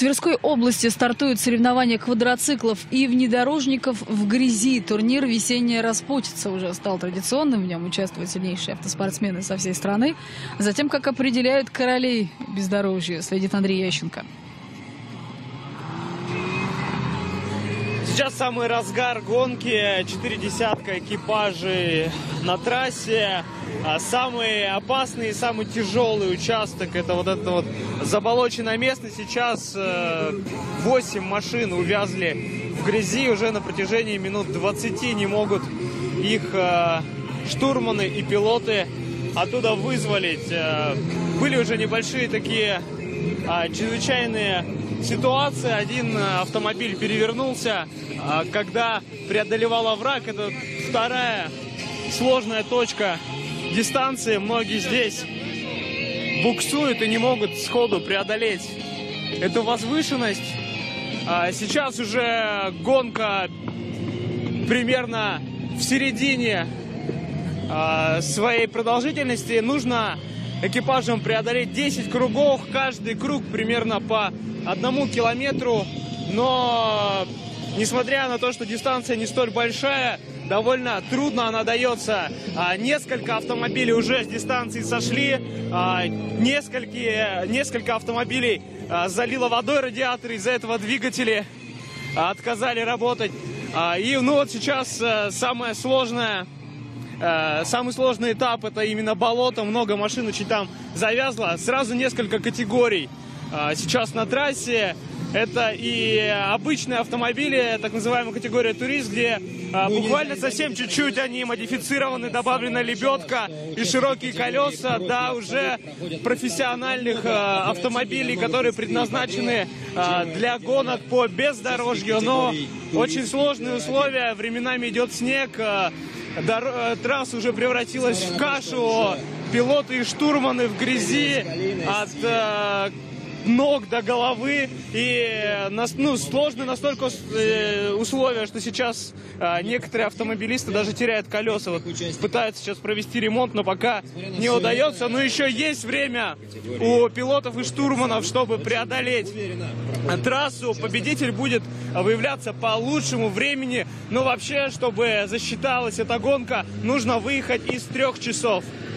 Тверской области стартуют соревнования квадроциклов и внедорожников в грязи. Турнир «Весенняя распутица» уже стал традиционным. В нем участвуют сильнейшие автоспортсмены со всей страны. Затем, как определяют королей бездорожья, следит Андрей Ященко. Сейчас самый разгар гонки, 4 десятка экипажей на трассе. Самый опасный и самый тяжелый участок — это вот эта вот заболоченная местность. Сейчас 8 машин увязли в грязи, уже на протяжении минут 20 не могут их штурманы и пилоты оттуда вызволить. Были уже небольшие такие чрезвычайные ситуации. Один автомобиль перевернулся, когда преодолевал овраг. Это вторая сложная точка дистанции. Многие здесь буксуют и не могут сходу преодолеть эту возвышенность. Сейчас уже гонка примерно в середине своей продолжительности. Нужно экипажам преодолеть 10 кругов, каждый круг примерно по 1 километру. Но несмотря на то, что дистанция не столь большая, довольно трудно она дается. Несколько автомобилей уже с дистанции сошли, несколько автомобилей залило водой радиаторы, из-за этого двигатели отказали работать. И вот сейчас самый сложный этап — это именно болото, много машин очень там завязло. Сразу несколько категорий сейчас на трассе. Это и обычные автомобили, так называемая категория турист, где буквально совсем чуть-чуть они модифицированы, добавлена лебедка и широкие колеса, до уже профессиональных автомобилей, которые предназначены для гонок по бездорожью. Но очень сложные условия, временами идет снег, трасса уже превратилась в кашу, пилоты и штурманы в грязи от ног до головы, и сложны настолько условия, что сейчас некоторые автомобилисты даже теряют колеса. Вот пытаются сейчас провести ремонт, но пока не удается. Но еще есть время у пилотов и штурманов, чтобы преодолеть трассу. Победитель будет выявляться по лучшему времени. Но вообще, чтобы засчиталась эта гонка, нужно выехать из 3 часов.